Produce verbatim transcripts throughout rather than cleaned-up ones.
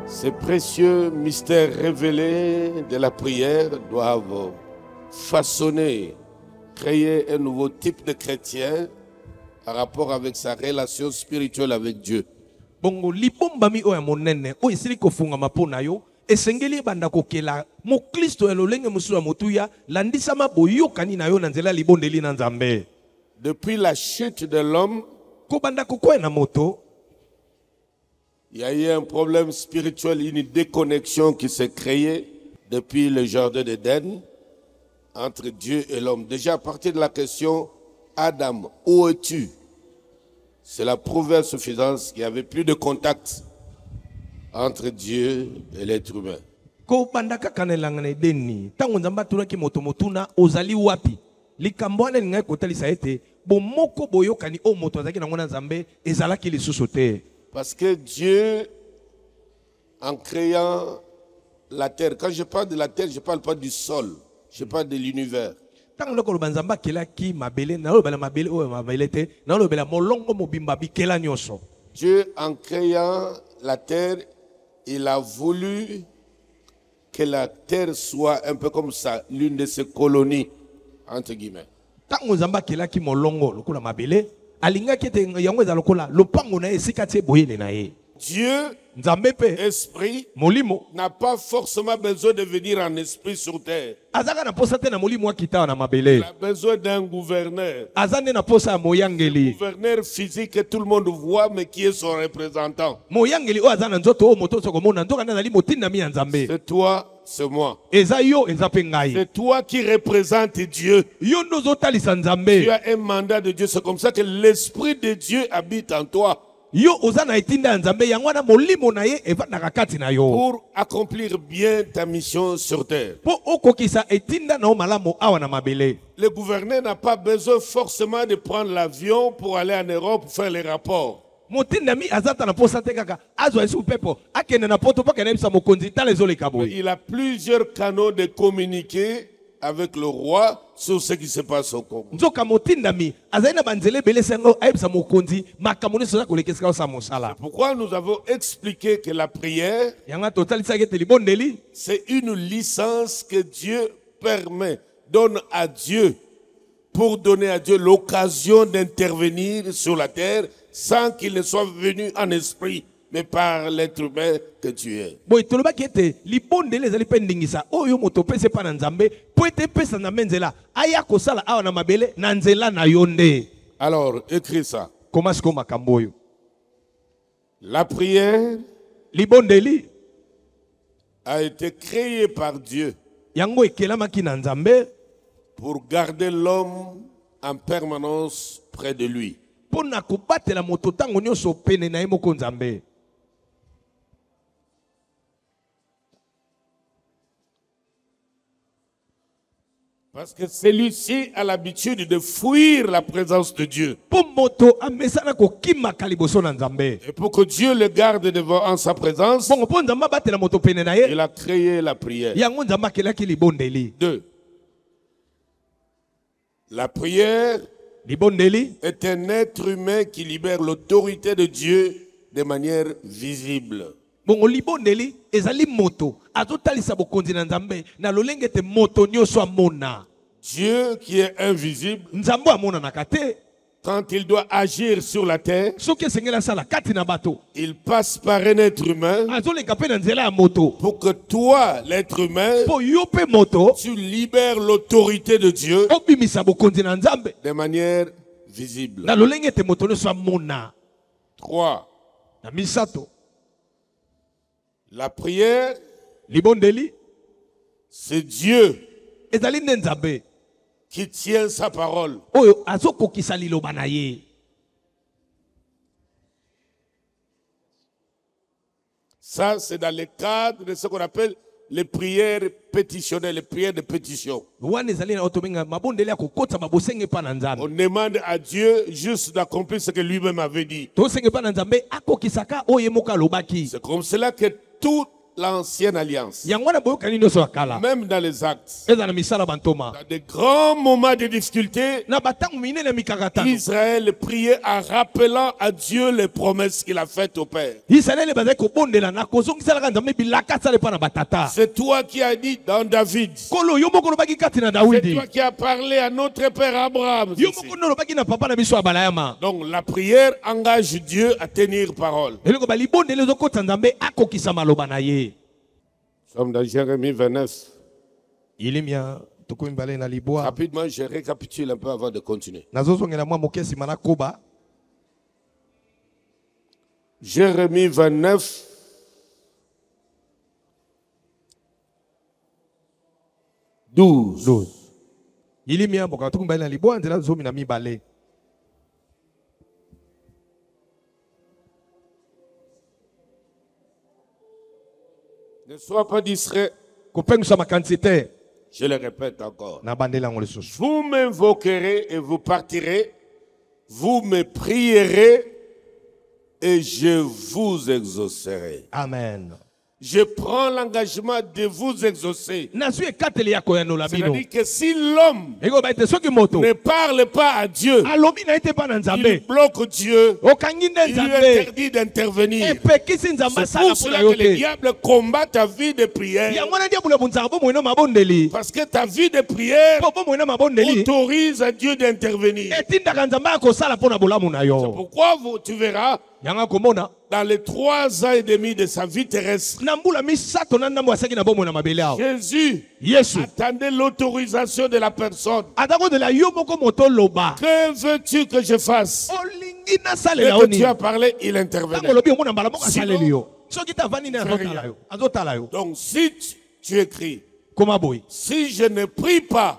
Ces précieux mystères révélés de la prière doivent façonner, créer un nouveau type de chrétien en rapport avec sa relation spirituelle avec Dieu. Bongo libombami oya monene o esili kofunga mapona yo esengeli banda kokela mo Kristo elolenge musula motuya landisama boyokani na yo na nzela libondeli na Nzambe. Depuis la chute de l'homme, ko banda kokwena moto il y a eu un problème spirituel, une déconnexion qui s'est créée depuis le jardin d'Éden entre Dieu et l'homme. Déjà à partir de la question Adam, où es-tu? Cela prouvait à suffisance qu'il n'y avait plus de contact entre Dieu et l'être humain. ko banda kakanelanga Edeni tango Nzambe turaki moto motuna ozali wapi likambo wana lingai kotalisa ete bomoko boyokani o moto azaki na ngona Nzambe ezalaki lisusu te. Parce que Dieu, en créant la terre, quand je parle de la terre, je ne parle pas du sol, je parle de l'univers. Tango loko Nzambe kelaki mabele na lobela mabele o mabele te na lobela molongo mobimba bikela nyoso. Dieu, en créant la terre, il a voulu que la terre soit un peu comme ça, l'une de ses colonies, entre guillemets. Tango Nzambe kelaki molongo lokola mabele alinga kete yango eza lokola lopango na esika tie boyele na ye. Dieu, Nzambe pe esprit, molimo n'a pas forcément besoin de venir en esprit sur terre. azaka na posa te na molimo akita na mabele. Il a besoin d'un gouverneur. Azane na posa ya moyangeli. Gouverneur physique que tout le monde voit, mais qui est son représentant. Moyangeli o azana nzoto o moto soko mona ndoka na limo tinda mi ya Nzambe. C'est toi, c'est moi. Eza yo eza pe ngai. C'est toi qui représente Dieu. Yo ndozo talisa Tu Nzambe. as un mandat de Dieu. C'est comme ça que l'Esprit de Dieu habite en toi Yo ozana etinda ya Nzambe yango na molimo na ye evanda kati na yo. pour accomplir bien ta mission sur terre. Po okokisa etinda na o malamo awa na mabele. Le gouverneur n'a pas besoin forcément de prendre l'avion pour aller en Europe pour faire les rapports. Motinda mi azata na posa te kaka azwa esu pepo akende na poto paka na bisa mokonzi tala ezoleka boy. Il a plusieurs canaux de communiquer avec le roi sur ce qui se passe au Congo. Nzoka motinda mi azaina banzele bele sengo ayebisa mokonzi makamoni soza kolekesika sa mosala. Pourquoi nous avons expliqué que la prière, Yanga totalisa ke telibondeli c'est une licence que Dieu permet, donne à Dieu, pour donner à Dieu l'occasion d'intervenir sur la terre sans qu'il ne soit venu en esprit, mais par l'être humain que tu es. boy toloba kete libondeli ezali pe ndingisa oyo moto pese pa na Nzambe po ete pesa na menzela aya kosala awa na mabele na nzela na yonde. Alors, écris ça. Koma siko makambo oyo. La prière Libondeli a été créée par Dieu yango ekelamaki na Nzambe pour garder l'homme en permanence près de lui. pona kobatela moto tango nyonso pene na ye moko Nzambe. Parce que celui-ci a l'habitude de fuir la présence de Dieu. Po moto amesana kokimaka liboso na Nzambe. Et pour que Dieu le garde devant en sa présence, Bongo po Nzambe batela moto pene na ye il a créé la prière. yango Nzambe akelaki libondeli. Deux. La prière Libondeli est un être humain qui libère l'autorité de Dieu de manière visible. bongo libondeli ezali moto azotalisa bokonzi na Nzambe na lolenge te moto nyonso amona. Dieu qui est invisible, Nzambe amona na kate quand il doit agir sur la terre, soki esengeli asala kati na bato il passe par un être humain azoleka pe na nzela ya moto pour que toi, l'être humain, po yo pe moto tu libères l'autorité de Dieu obimisa bokonzi na Nzambe de manière visible. na lolenge te moto nyonso amona. Trois. Na misato La prière, libondeli c'est Dieu ezali nde Nzambe qui tient sa parole. oyo azokokisa liloba na ye. Ça, c'est dans le cadre de ce qu'on appelle les prières pétitionnelles, les prières de pétition. wana ezali na otomenga mabondeli ya kokotisa babosenge pa na On Nzambe. demande à Dieu juste d'accomplir ce que lui-même avait dit. tosenge pa na Nzambe akokisaka oyo ye moko alobaki. C'est comme cela que tout l'ancienne alliance, yango wana boyokani nyonso ya kala même dans les actes, eza na misala bantoma dans de grands moments de difficulté, na batango minene ya mikakatano Israël priait en rappelant à Dieu les promesses qu'il a faites au Père. Israël bazali kobondela na kozongiselaka nzambe bilaka asala epai na batata. C'est toi qui as dit dans David. Kolo yo moko olobaki kati na C'est Dawidi. toi qui as parlé à notre Père Abraham. Yo moko olobaki na papa na biso Abalayama. Donc la prière engage Dieu à tenir parole. Eloko bali bondela ezokota nzambe akokisa maloba na ye. Nous sommes dans Jérémie vingt-neuf. Ilimia tukomi mbale na libwa. Rapidement, je récapitule un peu avant de continuer. Nazozongela mwa moke sima na koba. Jérémie vingt-neuf. douze. douze. Ilimia boka tukomi mbale na libwa nzela zomi na mibale. Ne sois pas distrait. Kopengisa makanzite. Je le répète encore. Na bandela ngole susu. Vous m'invoquerez et vous partirez. Vous me prierez et je vous exaucerai. Amen. Je prends l'engagement de vous exaucer. C'est-à-dire C'est-à-dire que si l'homme ne ne parle pas à Dieu, il bloque Dieu, il lui interdit d'intervenir. C'est pour cela que le diable combat ta vie de prière. Parce que ta vie de prière autorise à Dieu d'intervenir. C'est pourquoi vous, tu verras dans les trois ans et demi de sa vie terrestre, Jésus attendait l'autorisation de la personne. Que veux-tu que je fasse? Dès que tu as parlé, il intervenait. Donc si tu, tu écris, si je ne prie pas,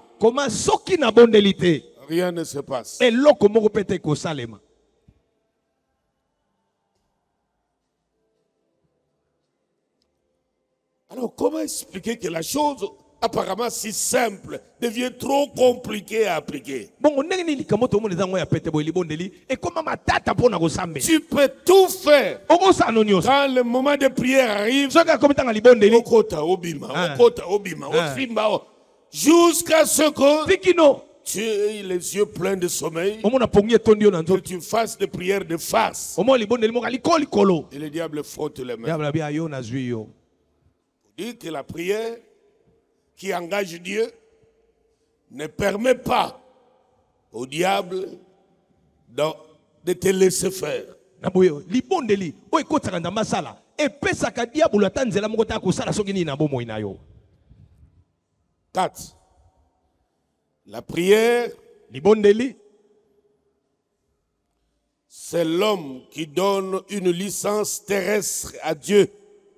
rien ne se passe. Alors, comment expliquer que la chose apparemment si simple devient trop compliquée à appliquer? Tu peux tout faire. Quand le moment de prière arrive, jusqu'à ce que tu aies les yeux pleins de sommeil, que tu fasses des prières de farce. Et le diable frotte les mains. Dit que la prière qui engage Dieu ne permet pas au diable de te laisser faire. Quatre. La prière, c'est l'homme qui donne une licence terrestre à Dieu.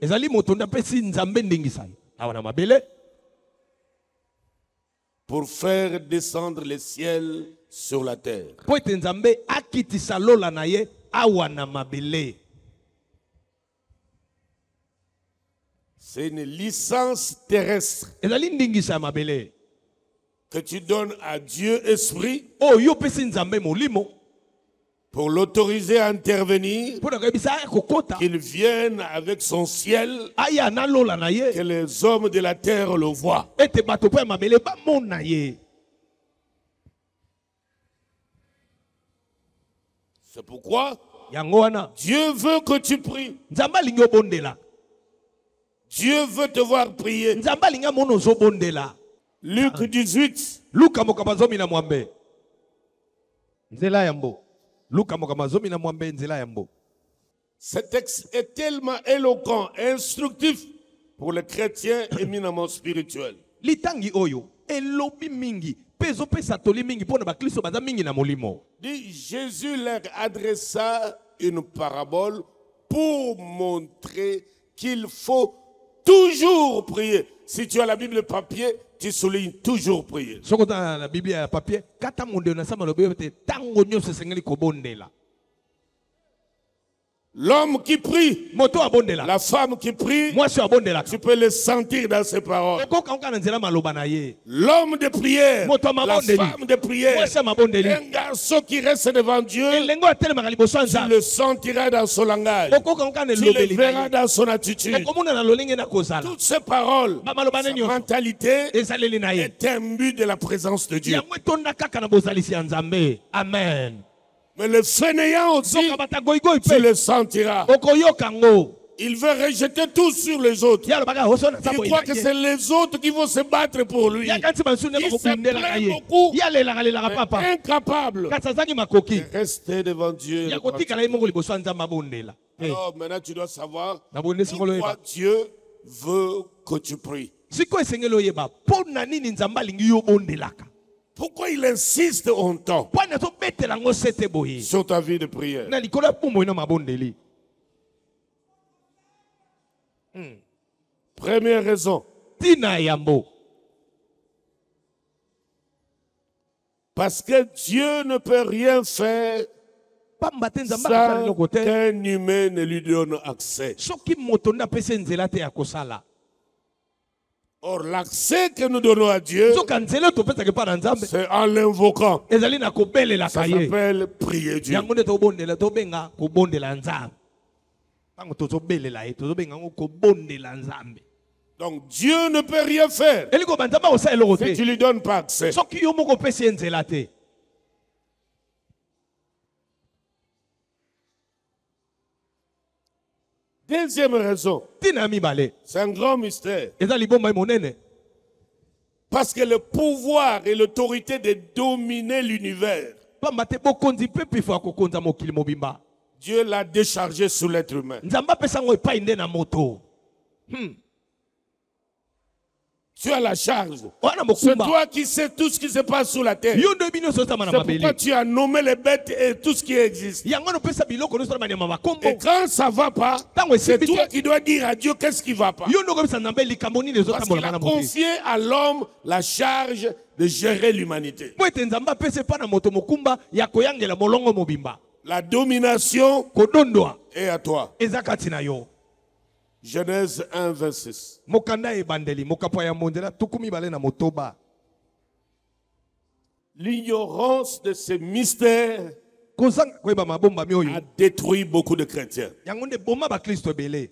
Pour faire descendre les ciels sur la terre. C'est une licence terrestre que tu donnes à Dieu Esprit pour l'autoriser à intervenir, qu'il vienne avec son ciel, que les hommes de la terre le voient. C'est pourquoi Dieu veut que tu pries. Dieu veut te voir prier. Luc dix-huit. Ce texte est tellement éloquent, instructif pour les chrétiens éminemment spirituels. Dit Jésus leur adressa une parabole pour montrer qu'il faut toujours prier. Si tu as la Bible papier, tu soulignes toujours prier. L'homme qui prie, moto abondela la femme qui prie, mwasi abondela tu peux le sentir dans ses paroles. okoka onka na nzela maloba na ye L'homme de prière, moto la amabondeli femme de prière, mwasi amabondeli un garçon qui reste devant Dieu, elengo atelemaka liboso ya tu nzambe le sentiras dans son langage, okoka onka na tu le elobeli verras dans son attitude. ekomona na lolenge na kozala Toutes ces paroles, bamaloba ne sa nyonso mentalité ezaleli na ye est imbue de la présence de Dieu. yango etonda kaka na bozalisi ya nzambe amen Mais le fainéant aussi, soka batagoigoi tu mpe le sentiras. okoyoka ngo Il veut rejeter tout sur les autres. ye alobaka oso na Il nzambe croit que c'est les autres qui vont se battre pour lui. ye kanti bansu nde Il se bakobundelaka plaint ye beaucoup, ye alelaka lelaka mais papa incapable kasi azangi makoki de rester devant Dieu. et ya de kotikala ye moko liboso ya nzambe abondela Eh, Alors maintenant tu dois savoir nabonde sikolo pourquoi yeba Dieu veut que tu pries. sikoyo esengeli oyeba mpo na nini nzambe alingi yo obondelaka Pourquoi il insiste autant mpo ani azobetela yango sete boye sur ta vie de prière. na likolo ya bomoi na mabondeli Première raison, ntina yambo parce que Dieu ne peut rien faire pamba te nzambe akosala sans eloko te qu'un humain ne lui donne accès. soki moto nde apesi ye nzela te ya kosala Or, l'accès que nous donnons à Dieu, soka nzela topesaka epa na nzambe c'est en l'invoquant. ezali na kobelelaka Ça ye s'appelle prier Dieu. yango nde tobondela tobenga kobondela nzambe ntango tozobelela ye tozobenga yango kobondela nzambe Donc, Dieu ne peut rien faire eliko banzambe akosala eloko si tu te ne lui donnes pas accès. soki yo moko opesi ye nzela te Deuxième raison, ntina ya mibale c'est un grand mystère. eza libomba ye monene Parce que le pouvoir et l'autorité de dominer l'univers, pamba te bokonzi mpe pifo ya kokonza mokili mobimba Dieu l'a déchargé sur l'être humain. nzambe apesa yango epai nde na moto Hmm. Tu as la charge. wana C'est mokumba toi qui sais tout ce qui se passe sur la terre. yo nde oyebi nyonso ozama na C'est pourquoi mabele tu as nommé les bêtes et tout ce qui existe. yango nopesa biloko nyonso na banyama bakombo Et quand ça ne va pas, ntango c'est esimbi toi te qui dois dire à Dieu qu'est-ce qui ne va pas. yo nde okobisa nzambe likambo nini Parce qu'il ezotambolaka a na moto confié à l'homme la charge de gérer l'humanité. po ete nzambe apesa epa na moto mokumba ya koyangela molongo mobimba La domination kodondoa est à toi. eza kati na yo Genèse un, vingt-six. mokanda ebandeli mokapo ya mondela tuku mibale na motoba L'ignorance de ces mystères kozanga koyeba mabombami oyo a détruit beaucoup de chrétiens. yango nde boma bakristo ebele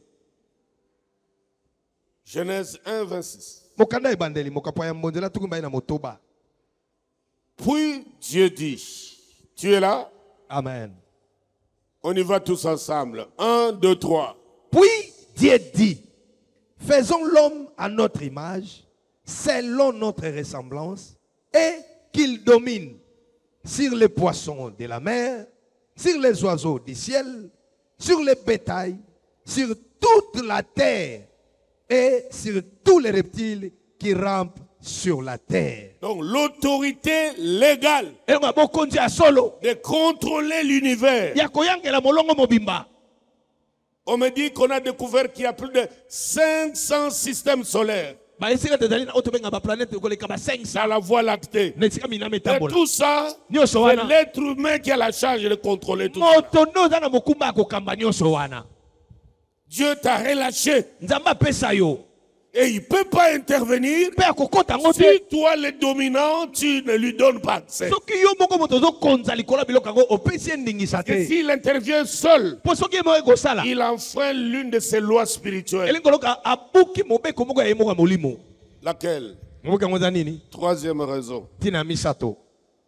Genèse un, vingt-six. mokanda ebandeli mokapo ya mondela tuku mibale na motoba Puis Dieu dit, tu es là? amen On y va tous ensemble. Un, deux, trois. puis Dieu dit faisons l'homme à notre image selon notre ressemblance et qu'il domine sur les poissons de la mer, sur les oiseaux du ciel, sur les bétails, sur toute la terre et sur tous les reptiles qui rampent sur la terre. Donc l'autorité légale Elonga bokonzi ya solo de contrôler l'univers. ya koyangela molongo mobimba. On me dit qu'on a découvert qu'il y a plus de cinq cents systèmes solaires Ba esika tezali na otobenga ba planète koleka ba cinq cents dans la Voie lactée. na esika minama Et etambola. tout ça, Nyonso c'est wana l'être humain qui a la charge de contrôler tout ça. moto nde oza na mokumba ya kokamba nyonso wana. Dieu t'a relâché Nzambe apesa yo et il ne peut pas intervenir mpe akokota yango te si toi le dominant, tu ne lui donnes pas accès. soki yo moko moto ozokonza likolo ya biloko yango opesi ye ndingisa Et te s'il intervient seul, mpo soki ye moko ekosala il enfreint l'une de ses lois spirituelles. elingi koloka abuki mobeko moko ya ye moko ya molimo. Laquelle? mobeko yango eza nini? Troisième raison. ntina ya misato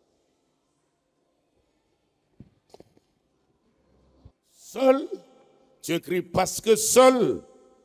Seul, tu écris parce que seul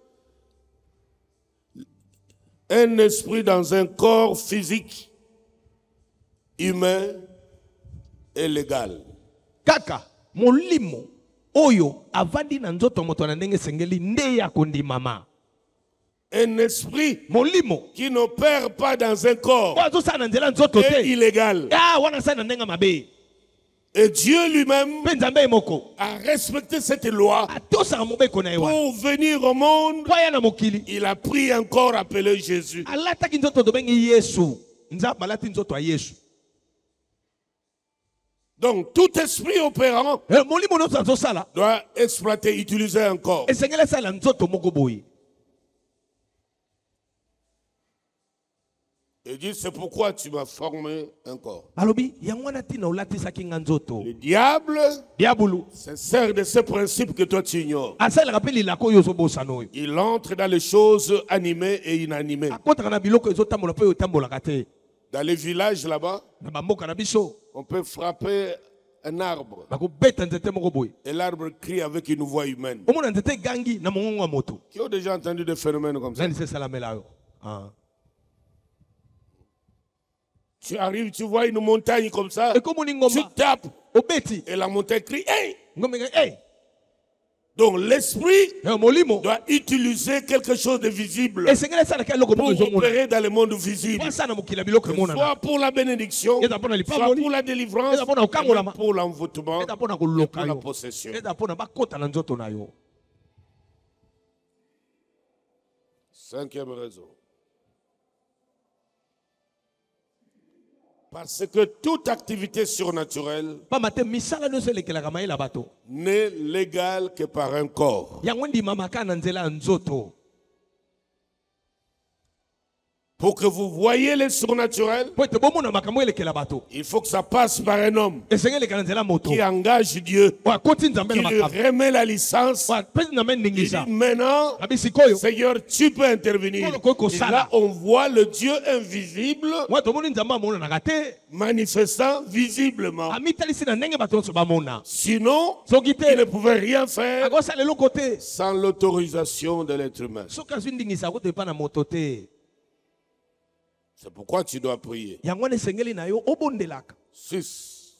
un esprit dans un corps physique, humain et légal. kaka molimo oyo avandi na nzoto ya moto na ndenge esengeli nde ya kondimama. Un esprit molimo qui n'opère pas dans un corps oyo azosala na nzela nzoto est te illégal. ah wana asali na ndenge mabe Et Dieu lui-même mpe nzambe ye moko a respecté cette loi atosaka mobeko na ye wana pour venir au monde. po aya na mokili Il a pris un corps appelé Jésus. alataki nzoto tobengi yesu nzambe alati nzoto ya yesu. Donc tout esprit opérant doit exploiter, utiliser un corps. Et dit, c'est pourquoi tu m'as formé un corps. Le diable se sert de ce principe que toi tu ignores. Il entre dans les choses animées et inanimées. Dans les villages là-bas, on peut frapper un arbre. Et l'arbre crie avec une voix humaine. Qui ont déjà entendu des phénomènes comme ça? Tu arrives, tu vois une montagne comme ça, tu tapes, et la montagne crie, hey! Donc l'esprit doit utiliser quelque chose de visible pour opérer dans le monde visible. Soit pour la bénédiction, soit pour la délivrance, soit pour l'envoûtement et pour la possession. Cinquième raison. Parce que toute activité surnaturelle n'est légale que par un corps. Pour que vous voyez les surnaturels, il faut que ça passe par un homme qui engage Dieu, qui lui remet la licence. Il dit maintenant, Seigneur, tu peux intervenir. Et là, on voit le Dieu invisible manifestant visiblement. Sinon, il ne pouvait rien faire sans l'autorisation de l'être humain. C'est pourquoi tu dois prier. six.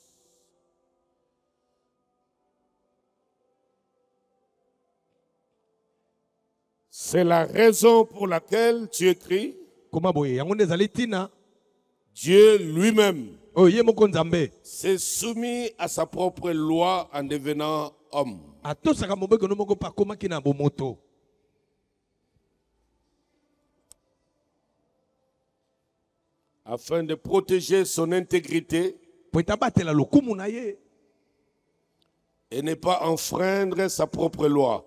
C'est la raison pour laquelle tu écris. Dieu lui-même s'est soumis à sa propre loi en devenant homme. Afin de protéger son intégrité et ne pas enfreindre sa propre loi.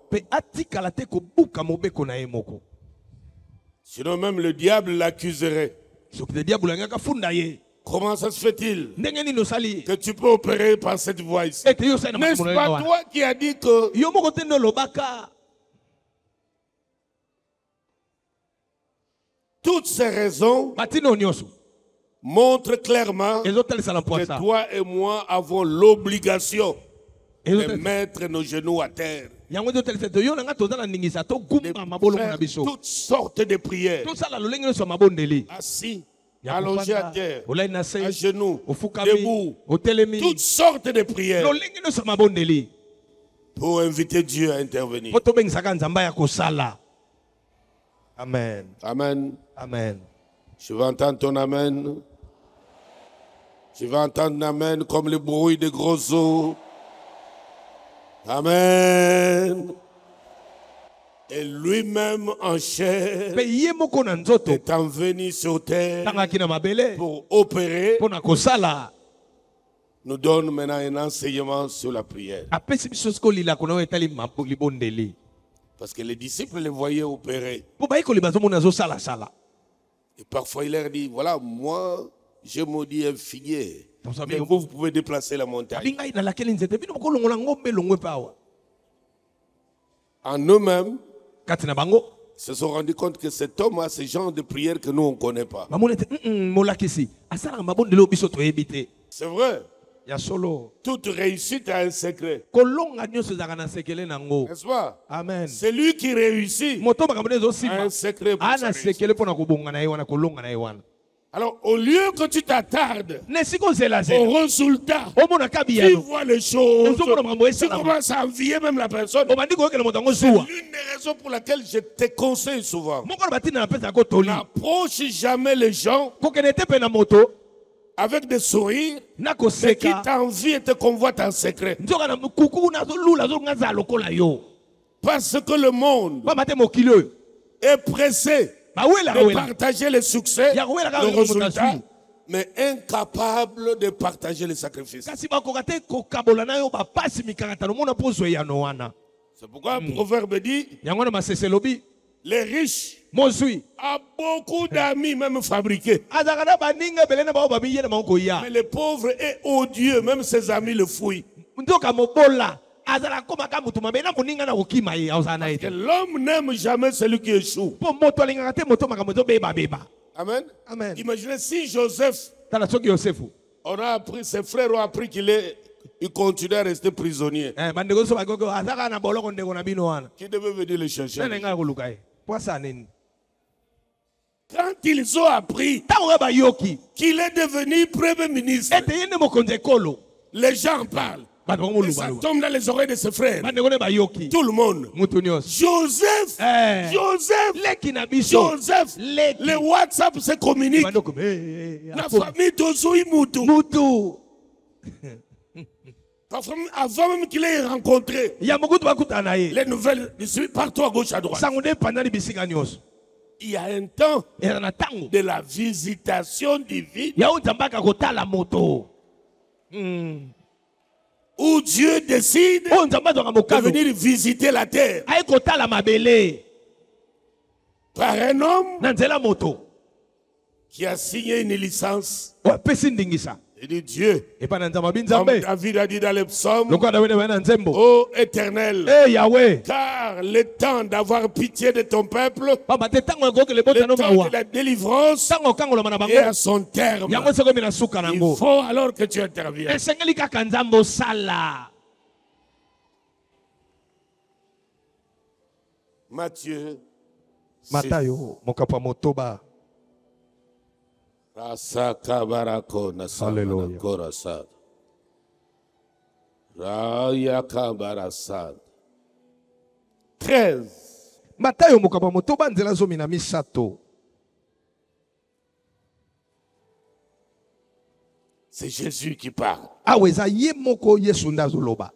Sinon même le diable l'accuserait. Comment ça se fait-il que tu peux opérer par cette voie ici? N'est-ce pas toi qui as dit que toutes ces raisons montre clairement que toi et moi avons l'obligation de mettre nos genoux à terre, de faire toutes sortes de prières, assis, allongé à terre, à genoux, debout, toutes sortes de prières pour inviter Dieu à intervenir. Amen. Amen. Amen. Je vais entendre ton amen. Je vais entendre amen comme le bruit des gros eaux. Amen. Et lui-même en chair étant venu sur terre pour opérer, nous donne maintenant un enseignement sur la prière. Parce que les disciples les voyaient opérer. Et parfois il leur dit, voilà, moi, je maudis un figuier. Mais vous, vous pouvez déplacer la montagne. En eux-mêmes, se sont rendus compte que cet homme a ce genre de prière que nous, on ne connaît pas. C'est vrai. Toute réussite a un secret. N'est-ce pas? Amen. C'est lui qui réussit a un secret pour sa réussite. Alors, au lieu que tu t'attardes au résultat, tu vois les choses, tu commences à envier même la personne. C'est l'une des raisons pour laquelle je te conseille souvent. N'approche jamais les gens avec des sourires, mais qui t'envie et te convoite en secret. Parce que le monde est pressé de partager les succès, le résultat, mais incapable de partager les sacrifices. kasi bakoka te kokabola na yo bapasi mikakatano mona mpo zwa eyano wana. C'est pourquoi le proverbe dit, yango na masese lobi les riches mozwi ont beaucoup d'amis même fabriqués. azalaka na baninga ebele na bao bamiye na bango koya. Mais le pauvre est odieux, même ses amis le fouillent. nzoka mobola azala komaka mutu mabe na moninga na kokima ye azala na Que ete l'homme n'aime jamais celui qui échoue. po moto alingaka te moto makambo ezobeba beba. Amen. Amen. Imaginez si Joseph, tala soki yosefu on a appris, ses frères ont appris qu'il est, il continue à rester prisonnier. eh bandeko so bakoko azaka na boloko ndeko na bino wana Qui devait venir le chercher? nene nga koluka ye poasa nini Quand ils ont appris tango ya bayoki qu'il est devenu premier ministre, ete ye nde mokonzi ekolo les gens parlent. bato Et bamoluba ça luba tombe dans les oreilles de ses frères. bandeko ne bayoki Tout le monde. mutu nyonso Joseph, Eh. Joseph, leki na biso Joseph, leki le WhatsApp se communique. bandeko eh, eh, La afo- famille Tozui Moutou. mutu Parfois, avant même qu'il ait rencontré ya mokutu bakutana na ye les nouvelles, je suis partout à gauche, à droite. sango nde epandani bisika nyonso Il y a un temps eza na ntango de la visitation divine yaho nzambe aka kotala moto Hmm. où Dieu décide oyo nzambe azwaka de mokano venir visiter la terre aye kotala mabele par un homme na nzela moto qui a signé une licence. oyo apesi ndingisa Il dit Dieu, epai na nzambe abi comme nzambe David a dit dans les psaumes, lokola dawidi abai na nzembo ô Éternel, e yawe car le temps d'avoir pitié de ton peuple, pamba te ntango ekokele le botano temps mawa de la délivrance ntango okangolama na est à bango son terme. yango sekomi na suka Il nango faut alors que tu interviennes. esengeli kaka nzambe osala Matthieu matayo mokapo ya motoba Rasaka barako nasama Alléluia. na korasad. Rayaka barasad. treize. matayo mokapo ya motoba nzela zomi na misato C'est Jésus qui parle. awa eza ye moko yesu nde azoloba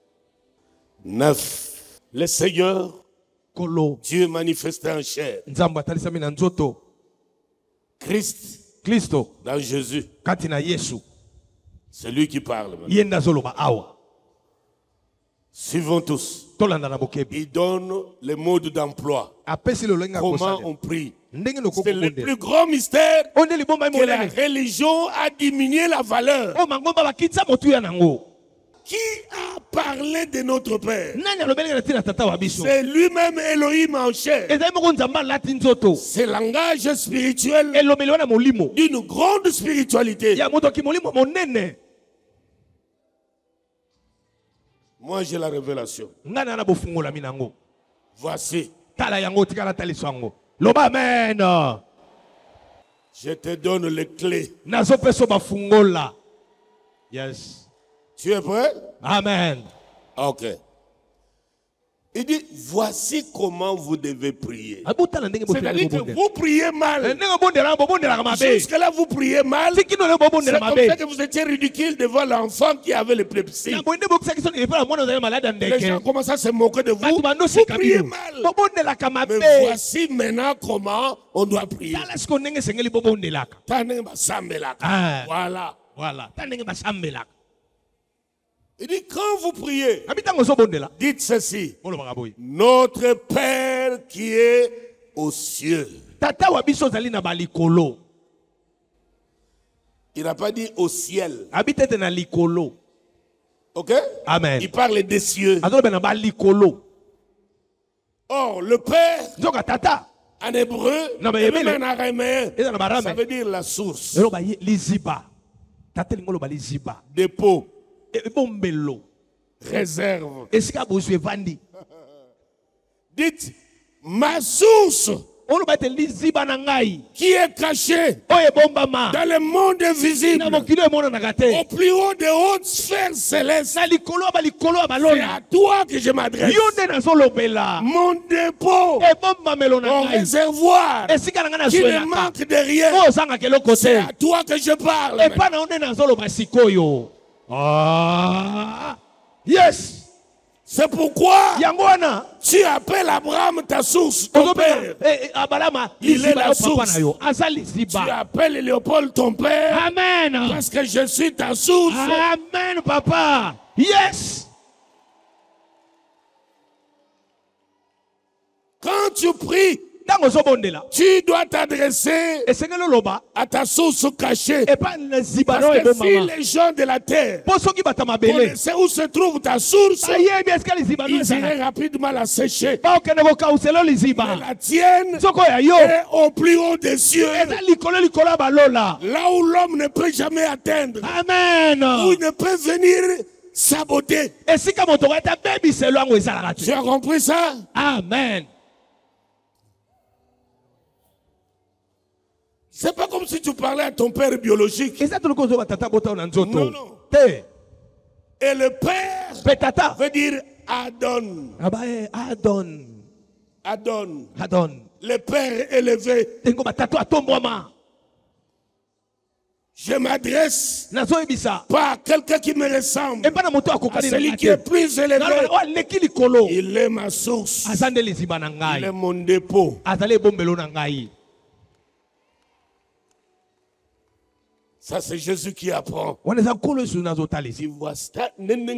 neuf. Le Seigneur, kolo Dieu manifesté en chair. nzambe atalisami na nzoto Christ kristo dans Jésus. kati na yesu C'est lui qui parle. maintenant. ye nde azoloba awa Suivons tous. tolanda na bokebi Il donne le mode d'emploi. apesi lolenge ya Comment kosalela on prie. ndenge C'est le lokokobondela plus grand mystère oyo nde libomba ye que la monene religion a diminué la valeur. oyo mangomba bakitisa motuya nango Qui a parlé de notre Père? nani alobelenge na ntina tata wa biso C'est lui-même Elohim en chair. ezali moko nzambe alati nzoto C'est le langage spirituel elobeli wana molimo d'une grande spiritualité. ya moto aki molimo monene Moi, j'ai la révélation. ngai na na bofungolami nango Voici, tala yango tikala taliso yango loba amen je te donne les clés. nazopesa bafungola yes Tu es prêt? amen Ok. Il dit, voici comment vous devez prier. abotala ndenge C'est-à-dire que bobondela vous priez mal. ndenge bobondela bobondelaka mabe Jusque-là, vous priez mal. tikino le C'est bobondela comme ça mabe que vous étiez ridicule devant l'enfant qui avait l'épilepsie. yango nde bokisaki soki epela mwana ozali malade ya Les gens ndeke commencent à se moquer de vous. bato Vous bandoseka priez bino mal. bobondelaka mabe Mais voici maintenant comment on doit prier. tala siko ndenge esengeli bobondelaka Tandenge basambelaka. Ah. Voilà. voilà ta ndenge basambelaka Il dit, quand vous priez, abi ntango ozobondela dites ceci. bolobaka boye Notre Père qui est aux cieux. tata wa biso ozali na balikolo Il n'a pas dit au ciel. abi tete na likolo Ok? amen Il parle des cieux. azoloba na balikolo Or, le Père, nzoka tata en hébreu, Non, mais et Yébélé. même en araméen, eza na barame ça veut dire la source. eloba ye liziba tata elingi oloba liziba Dépôt, ebombelo réserve. esika bozwi evandi Dites, ma source oloba ete liziba na ngai qui est cachée oyo ebombama dans le monde invisible, na mokili oyo emonanaka te au plus haut des hautes sphères célestes. na likolo ya balikolo ya C'est balona à toi que je m'adresse. yo nde nazolobela Mon dépôt, ebombamelo na mon ngai réservoir, esika na ngai qui ne nazwelaka manque de rien. oyo ozangaka eloko C'est te à toi que je parle. epa na yo nde nazoloba sikoyo Ah, yes C'est pourquoi Yangwana. tu appelles Abraham ta source, ton père. Il est la source. Tu appelles Léopold ton père. Amen. Parce que je suis ta source. Amen, papa. Yes. Quand tu pries, tu dois t'adresser à ta source cachée. Parce que si les gens de la terre connaissaient où se trouve ta source, ils iraient rapidement la sécher. Mais la tienne est au plus haut des cieux. Là où l'homme ne peut jamais atteindre. Amen. Où il ne peut venir saboter. Tu as compris ça? Amen. C'est pas comme si tu parlais à ton père biologique. Non, non. Et le père veut dire Adon. Adon. Adon. Adon. Le père élevé. Je m'adresse pas à quelqu'un qui me ressemble, à celui qui est plus élevé. Il est ma source. Il est mon dépôt. Ça, c'est Jésus qui apprend. Il voit ça.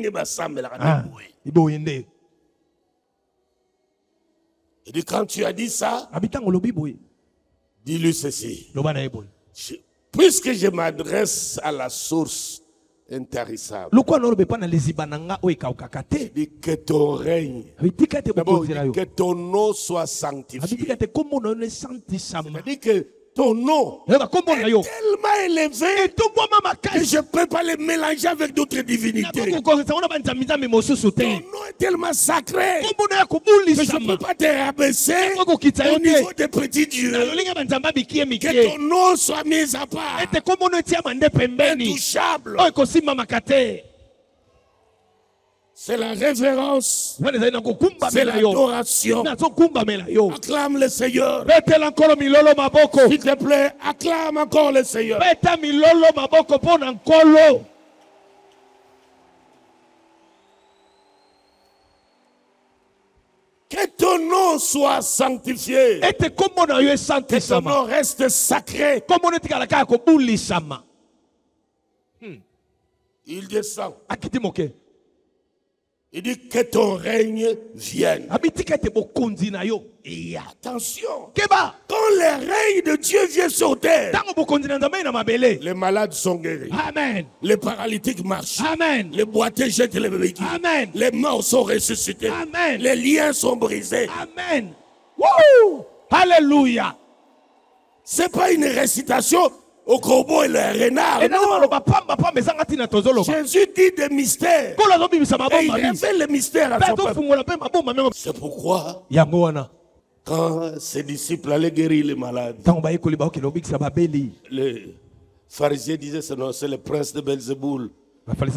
Il dit, quand tu as dit ça, dis-lui ceci. Je, puisque je m'adresse à la source intarissable, il dit que ton règne, d'abord, que ton nom soit sanctifié. C'est-à-dire que ton nom est tellement élevé que je ne peux pas le mélanger avec d'autres divinités. Ton nom est tellement sacré que je ne peux pas te rabaisser au niveau des petits dieux. Que ton nom soit mis à part, intouchable. C'est la révérence. C'est l'adoration. Acclame le Seigneur. S'il te plaît, acclame encore le Seigneur. Que ton nom soit sanctifié. Que ton nom reste sacré. Il descend. Il dit que ton règne vienne. Et attention, quand le règne de Dieu vient sur terre, les malades sont guéris. Amen. Les paralytiques marchent. Amen. Les boiteux jettent les béquilles. Amen. Les morts sont ressuscités. Amen. Les liens sont brisés. Amen. Woo! Alléluia. C'est pas une récitation au corbeau et le renard. Non. Jésus dit des mystères. Et il révèle les mystères à son peuple. C'est pourquoi, quand ses disciples allaient guérir les malades, les pharisiens disaient c'est le prince de Belzéboul. Jésus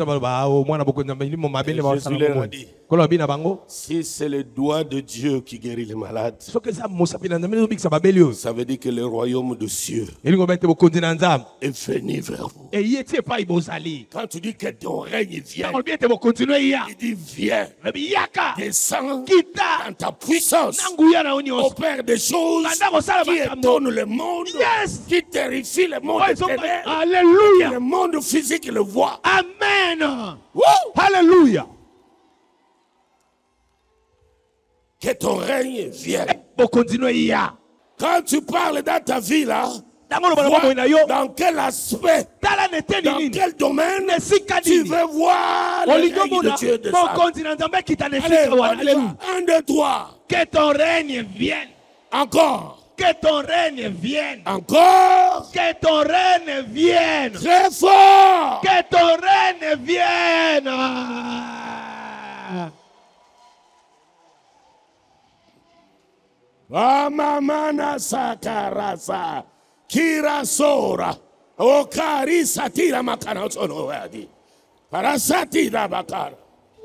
leur a dit, si c'est le doigt de Dieu qui guérit les malades, ça veut dire que le royaume de cieux est venu vers vous. Quand tu dis que ton règne vient, il dit viens, descends dans ta puissance, opère des choses qui étonnent le monde, qui terrifient le monde éternel, que le monde physique le voit. Amen. Alléluia. Que ton règne vienne. Quand tu parles dans ta vie là, vois dans quel aspect, dans quel domaine tu veux voir le règne de Dieu de ça. Allez, un, deux, trois. Que ton règne vienne. Encore. Que ton règne vienne. Encore. Que ton règne vienne. Très fort. Que ton règne vienne. Amamana sakarasa kirasora okari satira makana sono wadi parasati la bakara.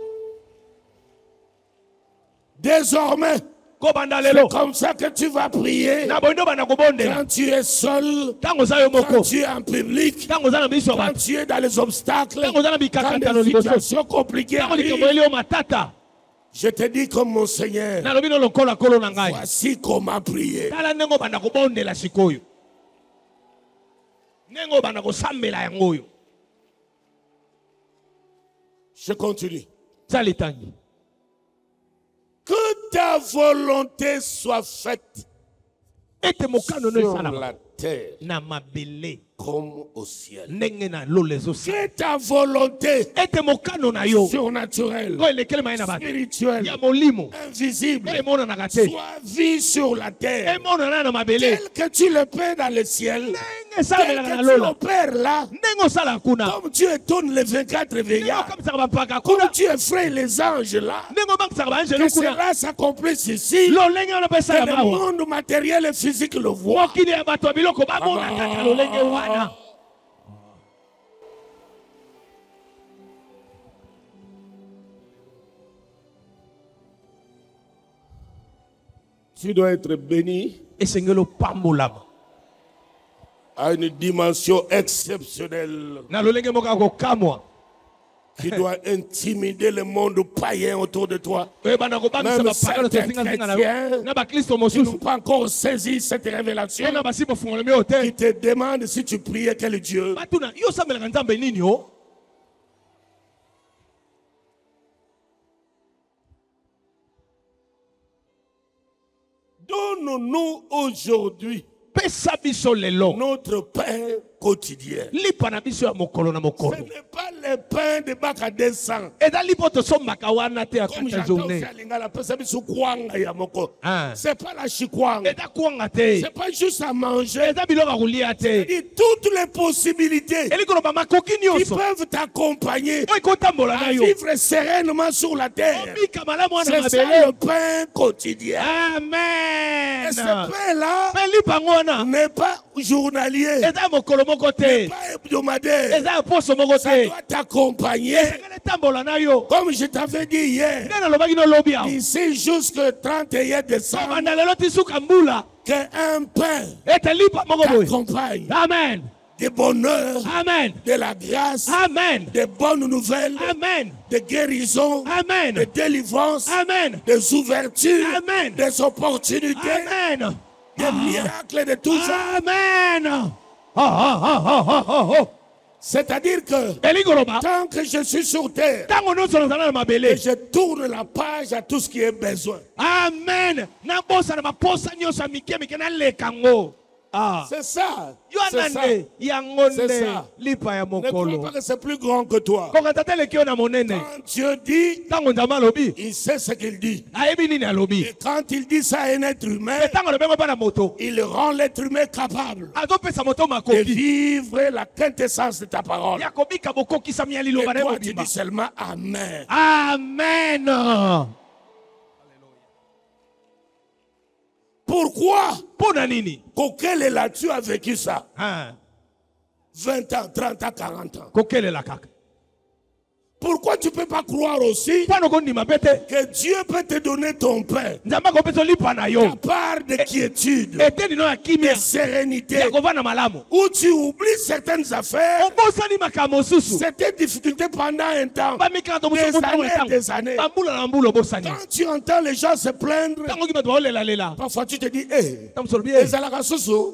Désormais, c'est comme ça que tu vas prier quand tu es seul, quand tu es en public, quand tu es dans les obstacles, quand des situations compliquées arrivent. Je te dis comme mon Seigneur, voici comment prier. Je continue. Que ta volonté soit faite sur la terre comme au ciel. Que ta volonté surnaturelle, spirituelle, invisible, soit vue sur la terre, tel que tu le paies dans le ciel, tel que tu l'opères là, comme tu étonnes les vingt-quatre veillards, comme tu effraies les anges là, que cela s'accomplisse ici, que le monde matériel et physique le voit. Tu dois être béni à une dimension exceptionnelle qui doit intimider le monde païen autour de toi. Même certains chrétiens qui n'ont pas encore saisi cette révélation, qui te demandent si tu priais quel Dieu. Donne-nous aujourd'hui notre pain quotidien. Ce n'est pas le pain de bac à deux cents. Comme j'entends aussi à Lingala, c'est pas la chikwang. C'est pas juste à manger. C'est toutes les possibilités qui peuvent t'accompagner à vivre sereinement sur la terre. C'est ça le pain quotidien. Amen. Et ce pain-là n'est pas journalier, n'est pas hebdomadaire. Ça doit t'accompagner. Comme je t'avais dit hier, ici jusqu'au trente et un décembre, qu'un pain t'accompagne. Amen. De bonheur, Amen. De la grâce, Amen. De bonnes nouvelles, Amen. De guérison, Amen. De délivrance, Amen. Des ouvertures, Amen. Des opportunités, Amen. Des ah. miracles de tout ça. Amen. Oh, oh, oh, oh, oh, oh. C'est-à-dire que tant que je suis sur terre, et je tourne la page à tout ce qui est besoin. Amen. Ah. C'est ça. C'est ça. C'est ça. Ne crois pas que c'est plus grand que toi. Quand Dieu dit, il sait ce qu'il dit. Et quand il dit ça à un être humain, il rend l'être humain capable de vivre la quintessence de ta parole. Et toi, tu dis seulement Amen. Amen. Pourquoi? Coquel est là, tu as vécu ça. vingt ans, trente ans, quarante ans. Pourquoi tu ne peux pas croire aussi que Dieu peut te donner ton pain, ta part de quiétude, de sérénité, où tu oublies certaines affaires, c'était difficulté pendant un temps, des années et des années. Quand tu entends les gens se plaindre, parfois tu te dis, hé, les alagasoso.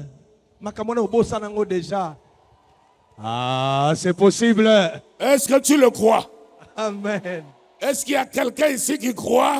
déjà. Ah, c'est possible. Est-ce que tu le crois? Amen. Est-ce qu'il y a quelqu'un ici qui croit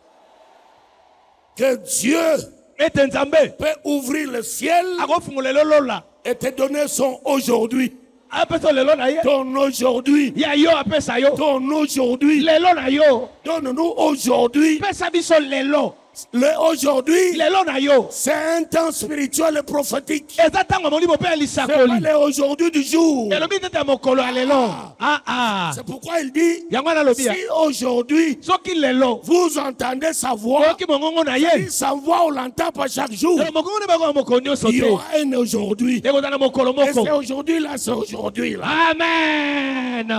que Dieu peut ouvrir le ciel et te donner son aujourd'hui? Ton aujourd'hui. Ton aujourd'hui. Donne-nous aujourd'hui. Le aujourd'hui, c'est un temps spirituel et prophétique. C'est pas le aujourd'hui du jour. Ah. C'est pourquoi il dit, si aujourd'hui vous entendez sa voix, si sa voix on l'entend pas chaque jour, il y aura un aujourd'hui. Et c'est aujourd'hui là, c'est aujourd'hui là. Amen.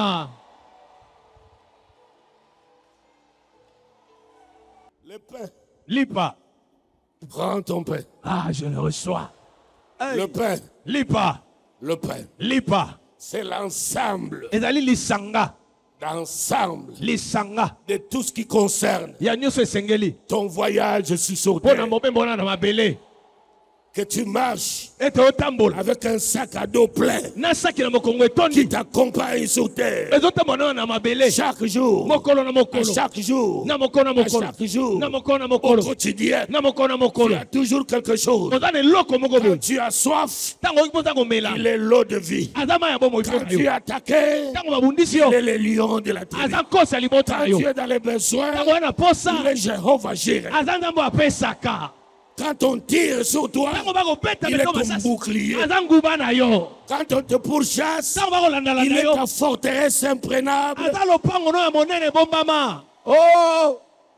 Le pain. Lipa. Prends ton pain. Ah, je le reçois. Hey. Le pain. Lipa. Le pain. Lipa. C'est l'ensemble de d'ensemble lisanga de tout ce qui concerne ya nyonso esengeli ton voyage sur mpona terre. mobembo na mabele Que tu marches ete otambola avec un sac à dos plein na saki na mokongo qui etondi t'accompagne sur terre. ezotambola na mabele Chaque jour, mokolo na à mokolo chaque jour, na mokolo na à mokolo chaque jour, na mokolo na au mokolo quotidien, na mokolo na tu mokolo as toujours quelque chose. oza na eloko moko Quand boye tu as soif, ntango oza komela il est l'eau de vie. aza mai ya bomoi Quand mpo na tu es yo attaqué, ntango babundisi yo il est le lion de la tribu. aza nkosi ya libota na Quand yo tu es dans les besoins, ntango oya na posa il est Jéhovah Jireh. aza nzambe apesaka Quand on tire sur toi, ntango bakobeta il est biloko ton masasi bouclier. aza nguba na yo Quand on te pourchasse, ntango bakolandala il na est yo ta forteresse imprenable. aza lopango no ya monene ebombama o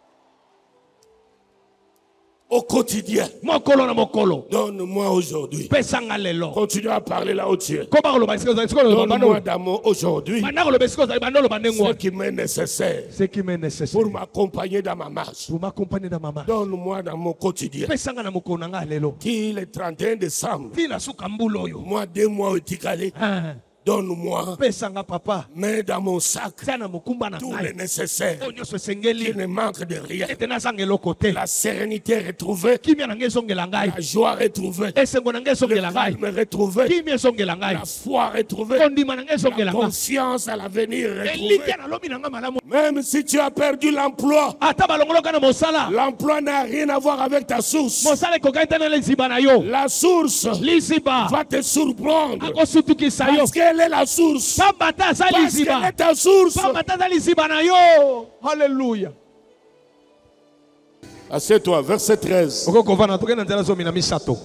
Au quotidien, mokolo na mokolo donne-moi aujourd'hui. pesanga lelo Continue à parler là où tu es. ko bakoloba esika ozali sikoyo oloba Donne-moi bando d'amour aujourd'hui banda koloba esika ozali banda oloba ndenge ce wana qui m'est nécessaire ce qui m'est nécessaire pour m'accompagner dans ma marche. pour m'accompagner dans ma marche Donne-moi dans mon quotidien. pesanga na mokolo na ngai lelo Qu'il est trente et un décembre, tina suka mbula oyo moi, deux mois au Tikale, Ah, donne-moi, pesanga papa mets dans mon sac tia na mokumba na tout le ngai nécessaire. oyo nyonso Qu'il esengeli ne manque de rien. ete nazanga eloko te La sérénité retrouvée, kimia na ngai ezongela ngai la joie retrouvée, esengo na ngai le ezongela ngai calme retrouvé, kimia ezongela ngai la foi retrouvée, kondima na ngai la ezongela ngai confiance à l'avenir retrouvée. elikya na lobi na ngai malamu Même si tu as perdu l'emploi, ata balongoloka na mosala l'emploi n'a rien à voir avec ta source. mosala ekokani te na liziba na yo La source liziba va te surprendre akosutukisa yo parce qu'elle est la source. pamba te aza Parce qu'elle liziba est ta source. pamba te aza liziba na yo halleluya Assieds-toi, verset treize. okokovana toke na nzela zomi na misato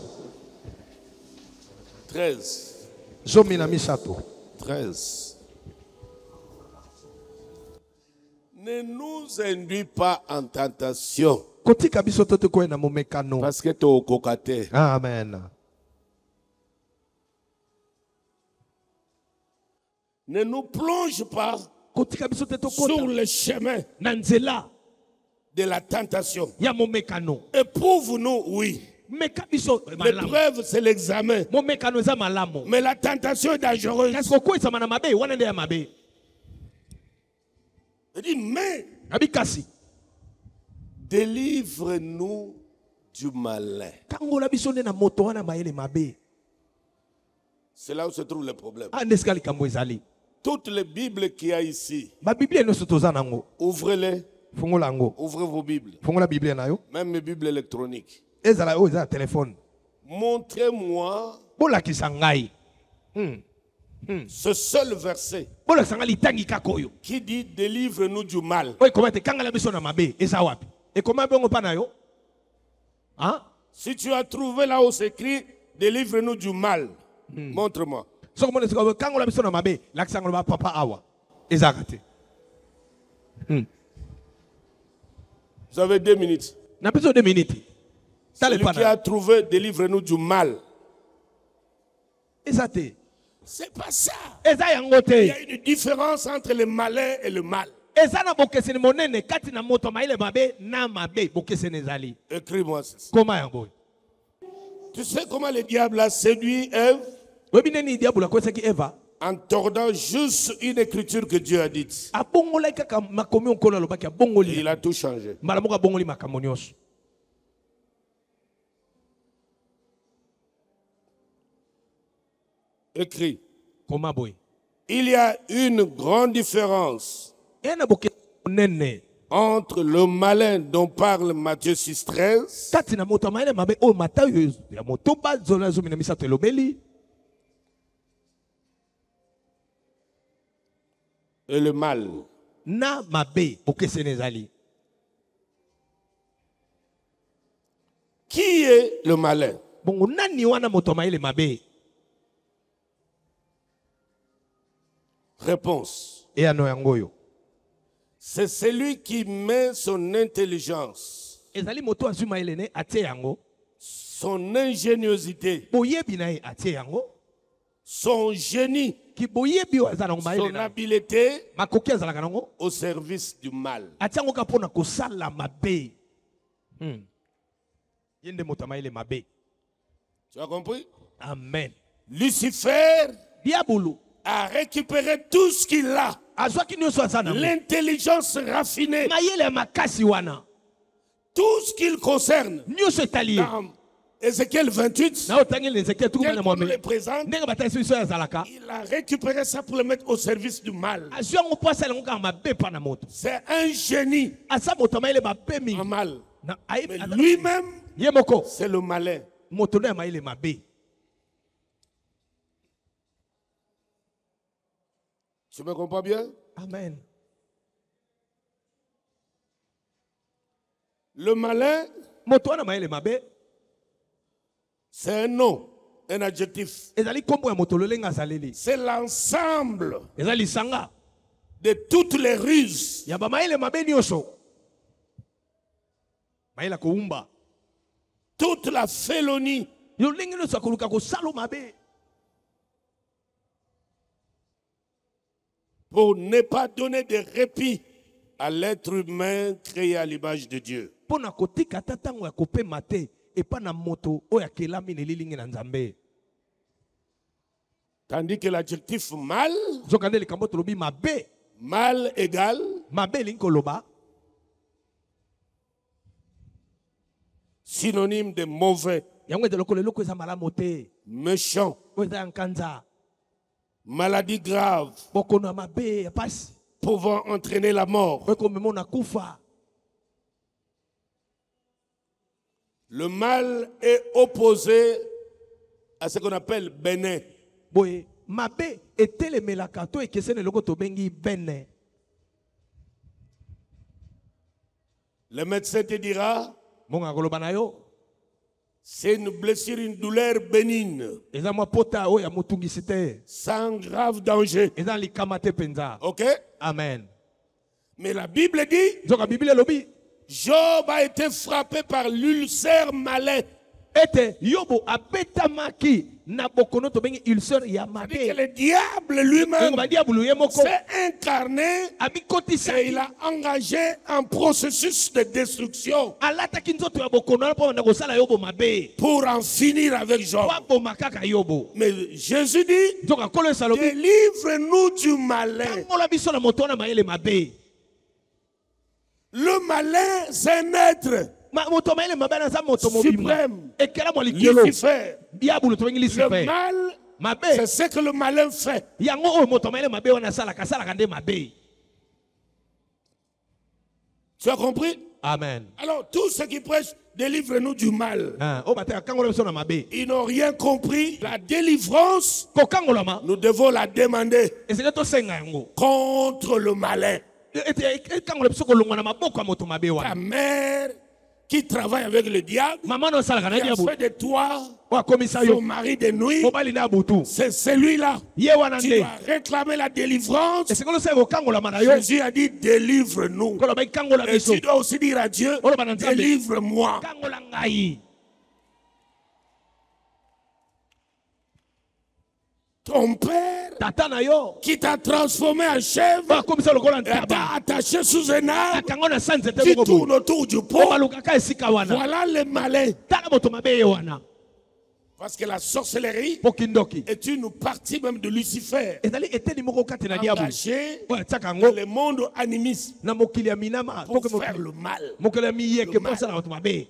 treize. zomi na misato treize. Ne nous induis pas en tentation kotika biso to tokoye na momekano parce que tu es au cocaté. amen Ne nous plonge pas kotika biso te sur tokota le chemin na nzela de la tentation. ya momekano Éprouve-nous, oui. meka biso malamu L'épreuve, c'est l'examen. momekano eza malamu Mais la tentation est dangereuse. kasi kokweyisama na mabe wana nde ya mabe Il dit, mais abi kasi délivre-nous du malin. kangola biso nde na moto wana mayele mabe C'est là où se trouve le problème. ande esika likambo ezali Toutes les Bibles qu'il y a ici, babiblia nyonso toza nango ouvrez-les. fungola yango Ouvrez vos Bibles. fungola biblia na yo Même mes Bibles électroniques. ezala oyo eza ya telefone Montrez-moi bolakisa ngai Hmm. ce seul verset bolakisa ngai litangi kaka oyo qui dit délivre-nous du mal. oyo ekoma ete kangala biso na mabe eza wapi ekoma bongo mpa na yo Hein? Si tu as trouvé là où c'est écrit délivre-nous du mal, montre-moi. soko mona sika kangola biso na mabe lakisa ngolo ba papa awa ezaka te Hmm. Vous avez deux minutes. na biso deux minutes tala Celui qui pana a trouvé délivre-nous du mal. eza te C'est pas ça. eza yango Il y te a une différence entre le malin et le mal. eza na bokeseni monene kati na moto mayele mabe na mabe bokeseni ezali Écris-moi ceci. koma yango Tu sais comment le diable a séduit Ève oyebi nini diabolo akwesaki eva en tordant juste une écriture que Dieu a dite. abongolaki kaka makomi onkolo alobaki Et abongoli il a tout changé. mbala moko abongoli makambo nyonso Écrit. koma boye Il y a une grande différence eya na bokeseni monene entre le malin dont parle Matthieu six treize kati na moto amayele mabe oyo matayo ya motoba zola zomi na misato elobeli et le mal. na mabe bokeseni ezali Qui est le malin? bongo nani wana moto amayele mabe Réponse. eya no yango oyo C'est celui qui met son intelligence, ezali moto azwi mayele ne atie yango son ingéniosité, boyebi na ye atie yango son génie, ki boyebi oyo aza nango mayele son na habileté makoki azalaka nango au service du mal. atia yango kaka mpona kosala mabe Hmm. ye nde moto amayele mabe Tu as compris? amen Lucifer diabolo a récupéré tout ce qu'il a l'intelligence raffinée, tout ce qu'il concerne. Dans Ézéchiel vingt-huit, tel qu'on le présente, il a récupéré ça pour le mettre au service du mal. C'est un génie en mal. Mais lui-même, c'est le malin. Tu me comprends bien? Amen. Le malin, c'est un nom, un adjectif. C'est l'ensemble de toutes les ruses, toute la félonie, pour ne pas donner de répit à l'être humain créé à l'image de Dieu. Tandis que l'adjectif mal, mal égale synonyme de mauvais, méchant, maladie grave, pouvant entraîner la mort. Le mal est opposé à ce qu'on appelle bénin. Le médecin te dira, c'est une blessure, une douleur bénigne, sans grave danger. Ok? Amen. Mais la Bible dit, Job a été frappé par l'ulcère malin. C'est-à-dire que le diable lui-même s'est incarné et il a engagé un processus de destruction pour en finir avec Job. Mais Jésus dit, délivre-nous du malin. Le malin, c'est un être suprême, Lucifer. Le mal, c'est ce que le malin fait. Tu as compris? Amen. Alors, tous ceux qui prêchent, délivre-nous du mal, ils n'ont rien compris. La délivrance, nous devons la demander contre le malin. Ta mère qui travaille avec le diable, qui a fait de toi son mari de nuit, c'est celui-là. Tu dois réclamer la délivrance. Jésus a dit délivre-nous. Et tu dois aussi dire à Dieu, délivre-moi. Ton père qui t'a transformé en chèvre et t'a attaché sous un arbre, tu tournes autour du pot. Voilà le malin. Parce que la sorcellerie est une partie même de Lucifer, engagée dans le monde animiste pour faire le mal. Le mal.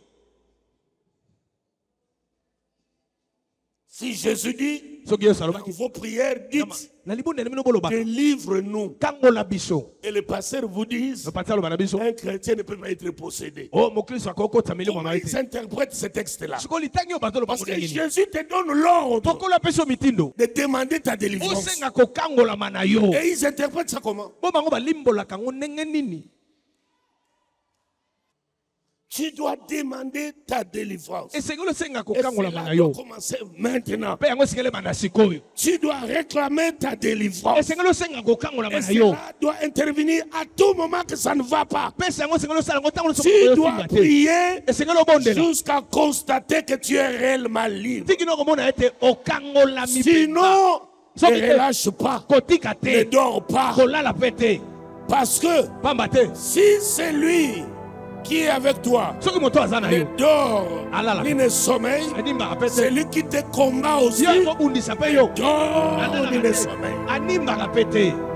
Si Jésus dit, dans vos prières, dites, délivre-nous. Et les pasteurs vous disent, un chrétien ne peut pas être possédé. Ils interprètent ce texte-là. Parce que Jésus te donne l'ordre de demander ta délivrance. Et ils interprètent ça comment? Tu dois demander ta délivrance. Et cela doit commencer maintenant. Tu dois réclamer ta délivrance. Et cela doit intervenir à tout moment que ça ne va pas. Tu dois prier jusqu'à constater que tu es réellement libre. Sinon, ne relâche pas, ne dors pas. Parce que si c'est lui qui est avec toi ne dort ni ne sommeille, c'est lui qui te combat aussi, ne dort ni ne sommeille.